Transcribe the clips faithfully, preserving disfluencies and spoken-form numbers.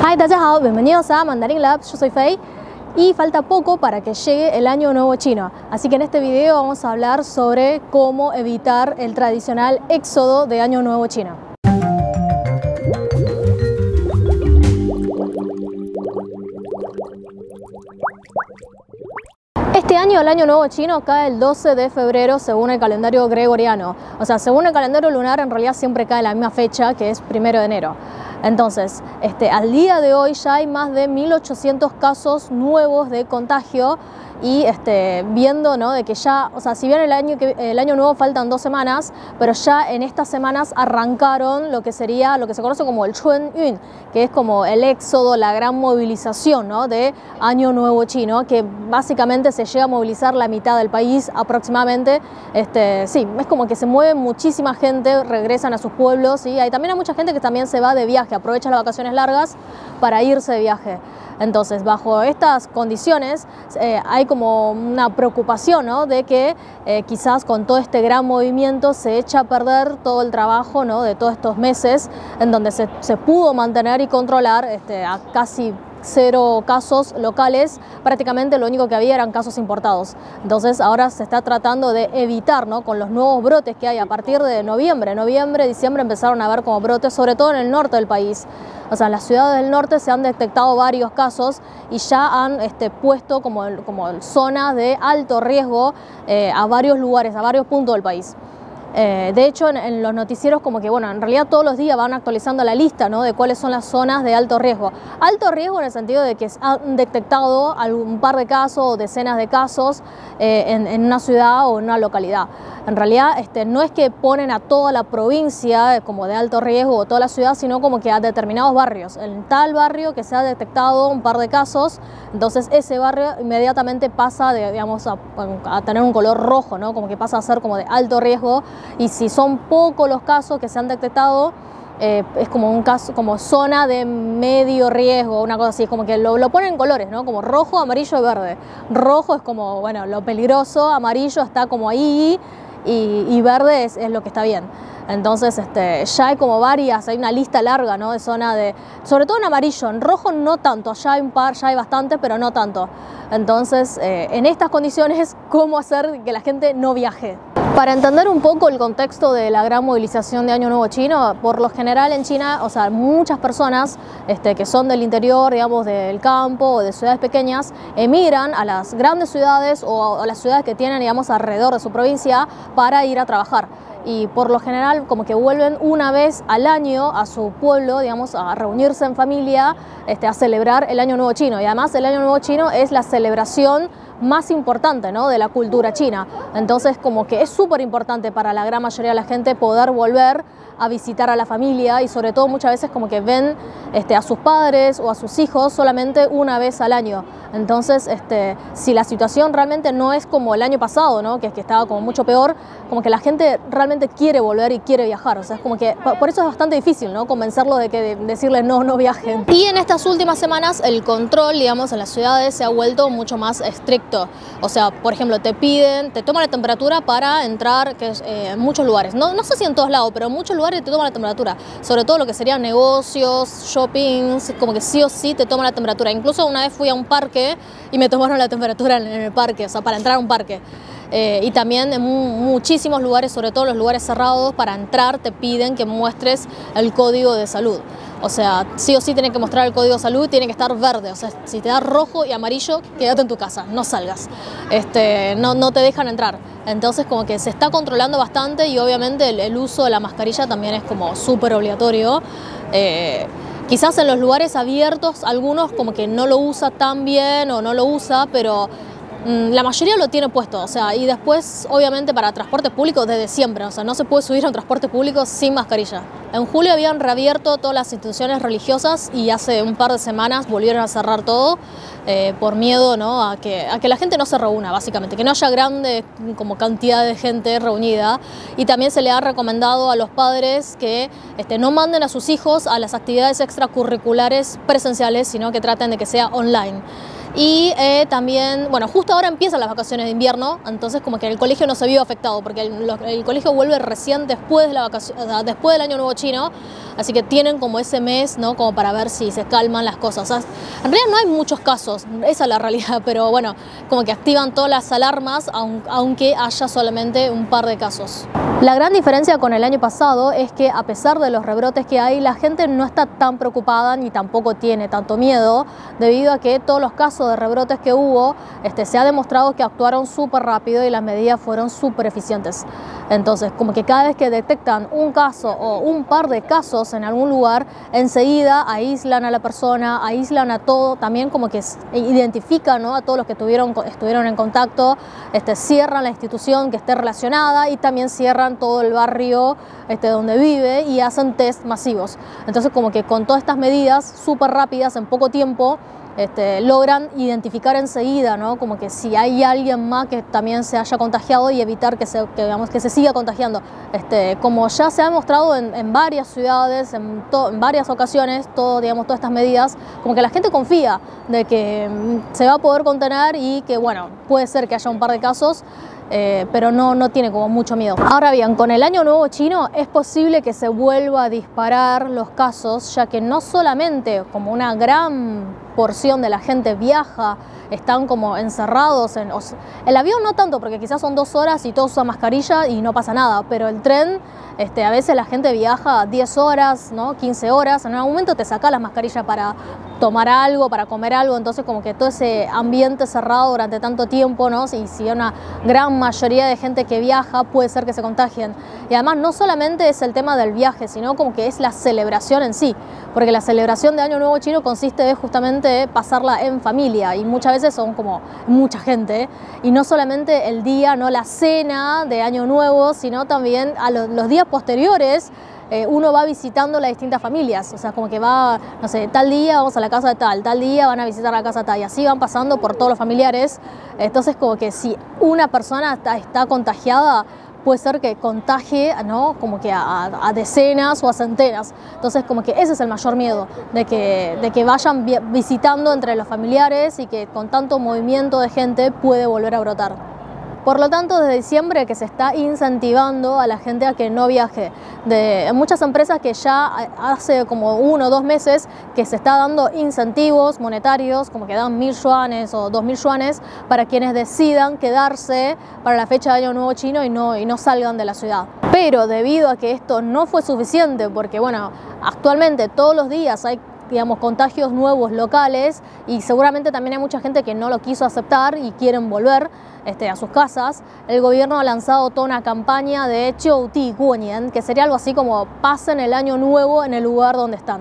Hi, 大家好, bienvenidos a Mandarin Labs, yo soy Fei y falta poco para que llegue el Año Nuevo Chino. Así que en este video vamos a hablar sobre cómo evitar el tradicional éxodo de Año Nuevo Chino. Este año el Año Nuevo Chino cae el doce de febrero según el calendario gregoriano. O sea, según el calendario lunar en realidad siempre cae la misma fecha, que es primero de enero. Entonces, este, al día de hoy ya hay más de mil ochocientos casos nuevos de contagio y este, viendo, ¿no?, de que ya, o sea, si bien el año, que, el año nuevo faltan dos semanas, pero ya en estas semanas arrancaron lo que sería, lo que se conoce como el Chun Yun, que es como el éxodo, la gran movilización, ¿no?, de Año Nuevo Chino, que básicamente se llega a movilizar la mitad del país aproximadamente. Este, sí, es como que se mueve muchísima gente, regresan a sus pueblos y hay, también hay mucha gente que también se va de viaje, aprovecha las vacaciones largas para irse de viaje. Entonces, bajo estas condiciones, eh, hay como una preocupación, ¿no?, de que eh, quizás con todo este gran movimiento se echa a perder todo el trabajo, ¿no?, de todos estos meses en donde se, se pudo mantener y controlar este, a casi cero casos locales. Prácticamente lo único que había eran casos importados. Entonces ahora se está tratando de evitar, ¿no?, con los nuevos brotes que hay a partir de noviembre. Noviembre, diciembre empezaron a haber como brotes, sobre todo en el norte del país. O sea, en las ciudades del norte se han detectado varios casos y ya han este, puesto como, como zonas de alto riesgo eh, a varios lugares, a varios puntos del país. Eh, de hecho, en, en los noticieros como que, bueno, en realidad todos los días van actualizando la lista, ¿no?, de cuáles son las zonas de alto riesgo. Alto riesgo en el sentido de que han detectado algún par de casos o decenas de casos eh, en, en una ciudad o en una localidad. En realidad este, no es que ponen a toda la provincia como de alto riesgo o toda la ciudad, sino como que a determinados barrios. En tal barrio que se ha detectado un par de casos, entonces ese barrio inmediatamente pasa de, digamos, a, a tener un color rojo, ¿no?, como que pasa a ser como de alto riesgo. Y si son pocos los casos que se han detectado, eh, es como un caso, como zona de medio riesgo, una cosa así, es como que lo, lo ponen en colores, ¿no?, como rojo, amarillo y verde. Rojo es como, bueno, lo peligroso, amarillo está como ahí y, y verde es, es lo que está bien. Entonces este, ya hay como varias, hay una lista larga, ¿no?, de zona de, sobre todo en amarillo, en rojo no tanto, ya hay un par, ya hay bastante, pero no tanto. Entonces, eh, en estas condiciones, ¿cómo hacer que la gente no viaje? Para entender un poco el contexto de la gran movilización de Año Nuevo Chino, por lo general en China, o sea, muchas personas este, que son del interior, digamos, del campo o de ciudades pequeñas, emigran a las grandes ciudades o a las ciudades que tienen, digamos, alrededor de su provincia para ir a trabajar. Y por lo general como que vuelven una vez al año a su pueblo, digamos, a reunirse en familia, este, a celebrar el Año Nuevo Chino. Y además el Año Nuevo Chino es la celebración más importante, ¿no?, de la cultura china. Entonces como que es súper importante para la gran mayoría de la gente poder volver a visitar a la familia y sobre todo muchas veces como que ven este, a sus padres o a sus hijos solamente una vez al año. Entonces este, si la situación realmente no es como el año pasado, ¿no?, que es que estaba como mucho peor, como que la gente realmente quiere volver y quiere viajar. O sea, es como que por eso es bastante difícil, ¿no?, convencerlo de que de decirles no, no viajen. Y en estas últimas semanas el control, digamos, en las ciudades se ha vuelto mucho más estricto. O sea, por ejemplo, te piden, te toman la temperatura para entrar, que es, eh, en muchos lugares. No, no sé si en todos lados, pero en muchos lugares te toman la temperatura. Sobre todo lo que serían negocios, shoppings, como que sí o sí te toman la temperatura. Incluso una vez fui a un parque y me tomaron la temperatura en, en el parque, o sea, para entrar a un parque. Eh, y también en mu muchísimos lugares, sobre todo los lugares cerrados, para entrar te piden que muestres el código de salud. O sea, sí o sí tienen que mostrar el código de salud, tiene que estar verde. O sea, si te da rojo y amarillo, quédate en tu casa, no salgas. Este, no, no te dejan entrar. Entonces como que se está controlando bastante y obviamente el, el uso de la mascarilla también es como súper obligatorio. Eh, quizás en los lugares abiertos algunos como que no lo usa tan bien o no lo usa, pero la mayoría lo tiene puesto, o sea, y después obviamente para transporte público desde siempre, o sea, no se puede subir a un transporte público sin mascarilla. En julio habían reabierto todas las instituciones religiosas y hace un par de semanas volvieron a cerrar todo eh, por miedo, ¿no?, a que, a que la gente no se reúna, básicamente, que no haya grande como cantidad de gente reunida. Y también se le ha recomendado a los padres que este, no manden a sus hijos a las actividades extracurriculares presenciales, sino que traten de que sea online. Y eh, también, bueno, justo ahora empiezan las vacaciones de invierno, entonces como que el colegio no se vio afectado, porque el, el colegio vuelve recién después, de la vacación, después del Año Nuevo Chino, así que tienen como ese mes, ¿no? Como para ver si se calman las cosas. O sea, en realidad no hay muchos casos, esa es la realidad, pero bueno, como que activan todas las alarmas, aunque haya solamente un par de casos. La gran diferencia con el año pasado es que a pesar de los rebrotes que hay, la gente no está tan preocupada ni tampoco tiene tanto miedo, debido a que todos los casos de rebrotes que hubo, este, se ha demostrado que actuaron súper rápido y las medidas fueron súper eficientes. Entonces, como que cada vez que detectan un caso o un par de casos en algún lugar, enseguida aíslan a la persona, aíslan a todo, también como que identifican, ¿no? A todos los que tuvieron, estuvieron en contacto, este, cierran la institución que esté relacionada y también cierran todo el barrio este, donde vive y hacen test masivos. Entonces, como que con todas estas medidas súper rápidas, en poco tiempo, Este, logran identificar enseguida, ¿no? Como que si hay alguien más que también se haya contagiado y evitar que se, que, digamos, que se siga contagiando. Este, como ya se ha demostrado en, en varias ciudades, en, to, en varias ocasiones, todo, digamos, todas estas medidas, como que la gente confía de que mm, se va a poder contener y que, bueno, puede ser que haya un par de casos, Eh, pero no, no tiene como mucho miedo. Ahora bien, con el Año Nuevo Chino es posible que se vuelva a disparar los casos, ya que no solamente como una gran porción de la gente viaja, están como encerrados en... O sea, el avión no tanto, porque quizás son dos horas y todos usan mascarilla y no pasa nada, pero el tren, este, a veces la gente viaja diez horas, ¿no? quince horas, en algún momento te sacas la mascarilla para tomar algo, para comer algo, entonces como que todo ese ambiente cerrado durante tanto tiempo, ¿no? Y si hay una gran mayoría de gente que viaja, puede ser que se contagien. Y además no solamente es el tema del viaje, sino como que es la celebración en sí, porque la celebración de Año Nuevo Chino consiste de justamente pasarla en familia y muchas veces son como mucha gente, y no solamente el día, no la cena de Año Nuevo, sino también a los, los días posteriores. Eh, uno va visitando las distintas familias, o sea, como que va, no sé, tal día vamos a la casa de tal, tal día van a visitar la casa de tal, y así van pasando por todos los familiares. Entonces, como que si una persona está, está contagiada, puede ser que contagie, ¿no? Como que a, a decenas o a centenas. Entonces, como que ese es el mayor miedo, de que, de que vayan visitando entre los familiares y que con tanto movimiento de gente puede volver a brotar. Por lo tanto, desde diciembre que se está incentivando a la gente a que no viaje. De muchas empresas que ya hace como uno o dos meses que se está dando incentivos monetarios, como que dan mil yuanes o dos mil yuanes para quienes decidan quedarse para la fecha de Año Nuevo Chino y no, y no salgan de la ciudad. Pero debido a que esto no fue suficiente, porque bueno, actualmente todos los días hay, digamos, contagios nuevos locales y seguramente también hay mucha gente que no lo quiso aceptar y quieren volver este, a sus casas, el gobierno ha lanzado toda una campaña de Qiuti Guonian, que sería algo así como pasen el año nuevo en el lugar donde están.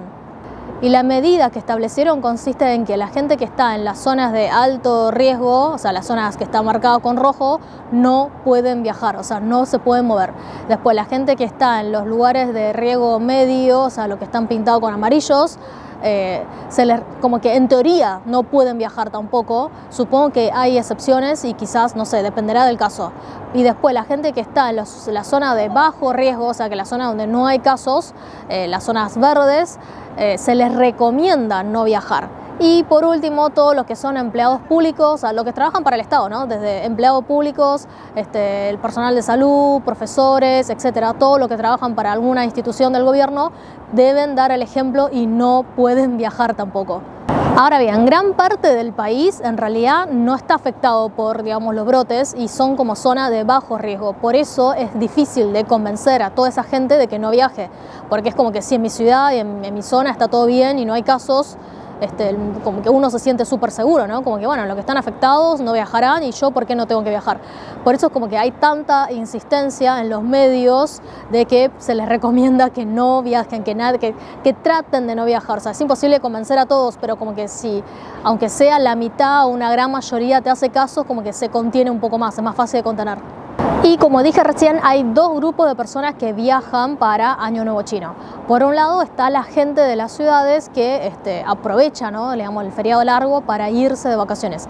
Y la medida que establecieron consiste en que la gente que está en las zonas de alto riesgo, o sea, las zonas que están marcadas con rojo, no pueden viajar, o sea, no se pueden mover. Después, la gente que está en los lugares de riesgo medio, o sea, los que están pintados con amarillos, Eh, se les, como que en teoría no pueden viajar tampoco. Supongo que hay excepciones y quizás, no sé, dependerá del caso. Y después la gente que está en los, la zona de bajo riesgo, o sea que la zona donde no hay casos, eh, las zonas verdes, eh, se les recomienda no viajar. Y por último, todos los que son empleados públicos, o sea, los que trabajan para el Estado, ¿no? Desde empleados públicos, este, el personal de salud, profesores, etcétera, todos los que trabajan para alguna institución del gobierno, deben dar el ejemplo y no pueden viajar tampoco. Ahora bien, gran parte del país en realidad no está afectado por, digamos, los brotes y son como zona de bajo riesgo. Por eso es difícil de convencer a toda esa gente de que no viaje, porque es como que si en mi ciudad y en, en mi zona está todo bien y no hay casos, Este, como que uno se siente súper seguro, ¿no? Como que, bueno, los que están afectados no viajarán y yo, ¿por qué no tengo que viajar? Por eso es como que hay tanta insistencia en los medios de que se les recomienda que no viajen, que, nada, que, que traten de no viajar. O sea, es imposible convencer a todos, pero como que si, aunque sea la mitad o una gran mayoría te hace caso, como que se contiene un poco más, es más fácil de contener. Y como dije recién, hay dos grupos de personas que viajan para Año Nuevo Chino. Por un lado está la gente de las ciudades que este, aprovecha, ¿no? Digamos, el feriado largo para irse de vacaciones.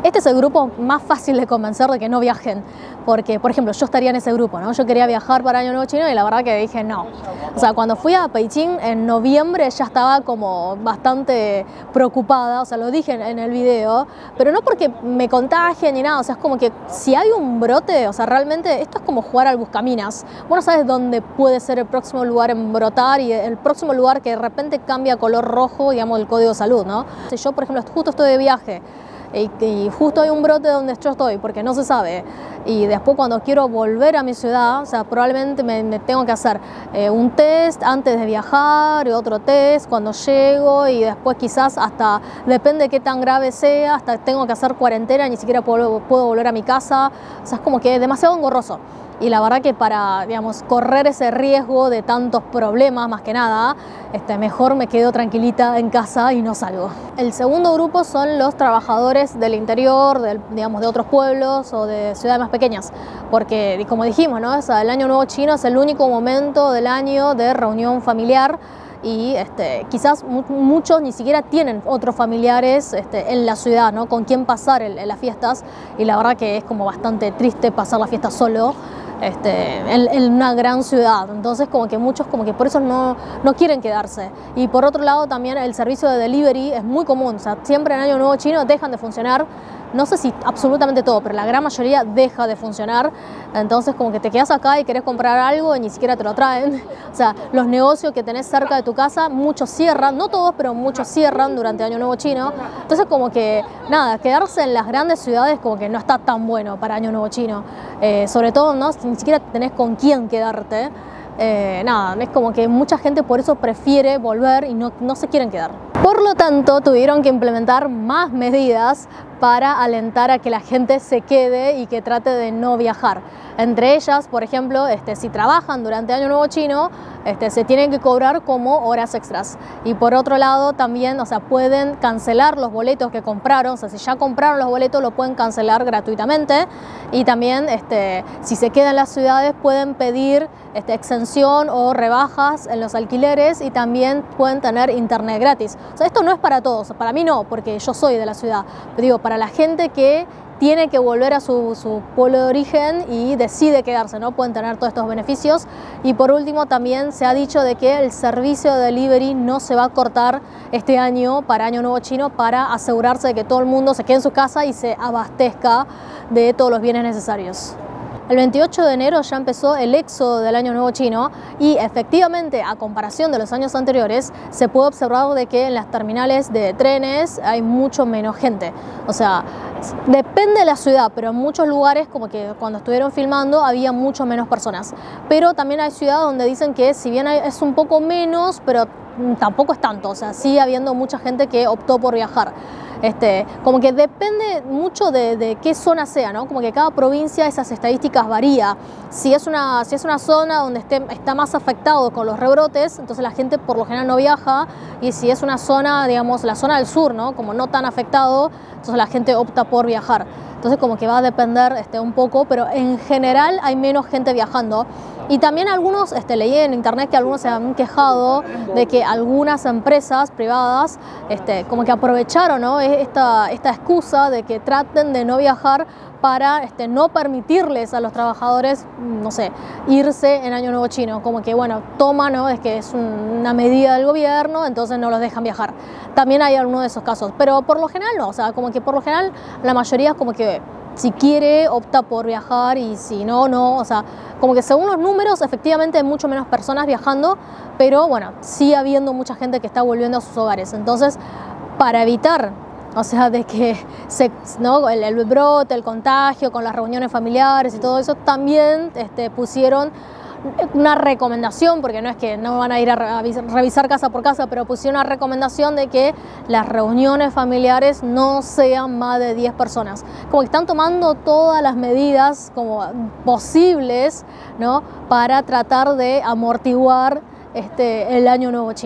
Este es el grupo más fácil de convencer de que no viajen, porque, por ejemplo, yo estaría en ese grupo, ¿no? Yo quería viajar para Año Nuevo Chino y la verdad que dije no. O sea, cuando fui a Beijing en noviembre ya estaba como bastante preocupada, o sea, lo dije en, en el video, pero no porque me contagien ni nada, o sea, es como que si hay un brote, o sea, realmente esto es como jugar al buscaminas. Vos no sabes dónde puede ser el próximo lugar en brotar y el próximo lugar que de repente cambia color rojo, digamos, el código de salud, ¿no? Si yo, por ejemplo, justo estoy de viaje, Y, y justo hay un brote donde yo estoy, porque no se sabe, y después cuando quiero volver a mi ciudad, o sea, probablemente me, me tengo que hacer eh, un test antes de viajar y otro test cuando llego, y después quizás hasta, depende de qué tan grave sea, hasta tengo que hacer cuarentena, ni siquiera puedo, puedo volver a mi casa, o sea, es como que es demasiado engorroso. Y la verdad que para, digamos, correr ese riesgo de tantos problemas, más que nada, este, mejor me quedo tranquilita en casa y no salgo. El segundo grupo son los trabajadores del interior, del, digamos, de otros pueblos o de ciudades más pequeñas. Porque, como dijimos, ¿no? O sea, el Año Nuevo Chino es el único momento del año de reunión familiar. Y este, quizás mu muchos ni siquiera tienen otros familiares este, en la ciudad, ¿no? Con quien pasar el, en las fiestas, y la verdad que es como bastante triste pasar la fiesta solo. Este, en, en una gran ciudad, entonces como que muchos como que por eso no, no quieren quedarse. Y por otro lado también el servicio de delivery es muy común, o sea, siempre en Año Nuevo Chino dejan de funcionar, no sé si absolutamente todo, pero la gran mayoría deja de funcionar, entonces como que te quedas acá y querés comprar algo y ni siquiera te lo traen. O sea, los negocios que tenés cerca de tu casa, muchos cierran, no todos, pero muchos cierran durante Año Nuevo Chino, entonces como que nada, quedarse en las grandes ciudades como que no está tan bueno para Año Nuevo Chino, eh, sobre todo no, ni siquiera tenés con quién quedarte. Eh, nada, es como que mucha gente por eso prefiere volver y no, no se quieren quedar. Por lo tanto, tuvieron que implementar más medidas para alentar a que la gente se quede y que trate de no viajar. Entre ellas, por ejemplo, este, si trabajan durante Año Nuevo Chino, este, se tienen que cobrar como horas extras. Y por otro lado, también, o sea, pueden cancelar los boletos que compraron. O sea, si ya compraron los boletos, lo pueden cancelar gratuitamente. Y también, este, si se quedan en las ciudades, pueden pedir este, exención o rebajas en los alquileres, y también pueden tener internet gratis. O sea, esto no es para todos, para mí no, porque yo soy de la ciudad. Pero digo, para la gente que tiene que volver a su, su pueblo de origen y decide quedarse, ¿no? Pueden tener todos estos beneficios. Y por último, también se ha dicho de que el servicio de delivery no se va a cortar este año para Año Nuevo Chino, para asegurarse de que todo el mundo se quede en su casa y se abastezca de todos los bienes necesarios. El veintiocho de enero ya empezó el éxodo del Año Nuevo Chino, y efectivamente, a comparación de los años anteriores, se puede observar de que en las terminales de trenes hay mucho menos gente. O sea, depende de la ciudad, pero en muchos lugares, como que cuando estuvieron filmando, había mucho menos personas. Pero también hay ciudades donde dicen que si bien es un poco menos, pero tampoco es tanto. O sea, sigue habiendo mucha gente que optó por viajar. Este, como que depende mucho de, de qué zona sea, ¿no? Como que cada provincia esas estadísticas varía. Si es una, si es una zona donde esté, está más afectado con los rebrotes, entonces la gente por lo general no viaja, y si es una zona, digamos, la zona del sur, ¿no? Como no tan afectado, entonces la gente opta por viajar. Entonces como que va a depender este, un poco, pero en general hay menos gente viajando. Y también algunos, este, leí en internet que algunos se han quejado de que algunas empresas privadas este, como que aprovecharon, ¿no? esta, esta excusa de que traten de no viajar para este, no permitirles a los trabajadores, no sé, irse en Año Nuevo Chino. Como que, bueno, toma, ¿no? Es que es un, una medida del gobierno, entonces no los dejan viajar. También hay algunos de esos casos, pero por lo general no. O sea, como que por lo general la mayoría como que si quiere opta por viajar, y si no, no. O sea, como que según los números, efectivamente hay mucho menos personas viajando, pero bueno, sigue habiendo mucha gente que está volviendo a sus hogares. Entonces, para evitar, o sea, de que se, ¿no? el, el brote, el contagio con las reuniones familiares y todo eso, también este, pusieron una recomendación, porque no es que no van a ir a revisar casa por casa, pero pusieron una recomendación de que las reuniones familiares no sean más de diez personas. Como que están tomando todas las medidas como posibles, ¿no? Para tratar de amortiguar este, el Año Nuevo Chino.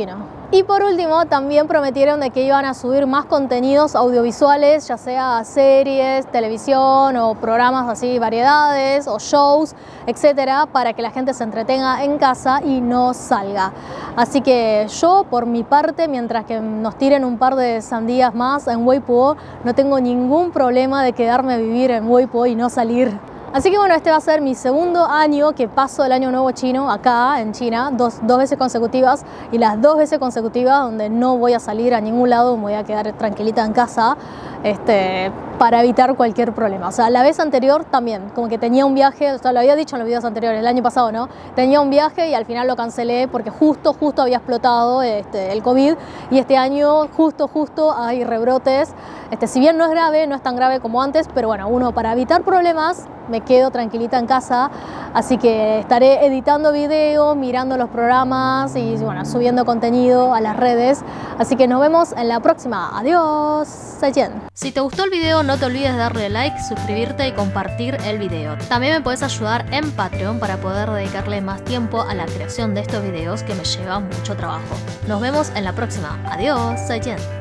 Y por último, también prometieron de que iban a subir más contenidos audiovisuales, ya sea series, televisión o programas así, variedades o shows, etcétera, para que la gente se entretenga en casa y no salga. Así que yo, por mi parte, mientras que nos tiren un par de sandías más en Weibo, no tengo ningún problema de quedarme a vivir en Weibo y no salir. Así que bueno, este va a ser mi segundo año que paso el Año Nuevo Chino acá en China, dos, dos veces consecutivas, y las dos veces consecutivas donde no voy a salir a ningún lado, me voy a quedar tranquilita en casa este, para evitar cualquier problema. O sea, la vez anterior también, como que tenía un viaje, o sea, lo había dicho en los videos anteriores, el año pasado, ¿no? Tenía un viaje y al final lo cancelé porque justo, justo había explotado este, el COVID, y este año justo, justo hay rebrotes. Este, si bien no es grave, no es tan grave como antes, pero bueno, uno para evitar problemas me quedo tranquilita en casa, así que estaré editando video, mirando los programas y bueno, subiendo contenido a las redes. Así que nos vemos en la próxima. Adiós, zaijian. Si te gustó el video, no te olvides de darle like, suscribirte y compartir el video. También me puedes ayudar en Patreon para poder dedicarle más tiempo a la creación de estos videos que me lleva mucho trabajo. Nos vemos en la próxima. Adiós, zaijian.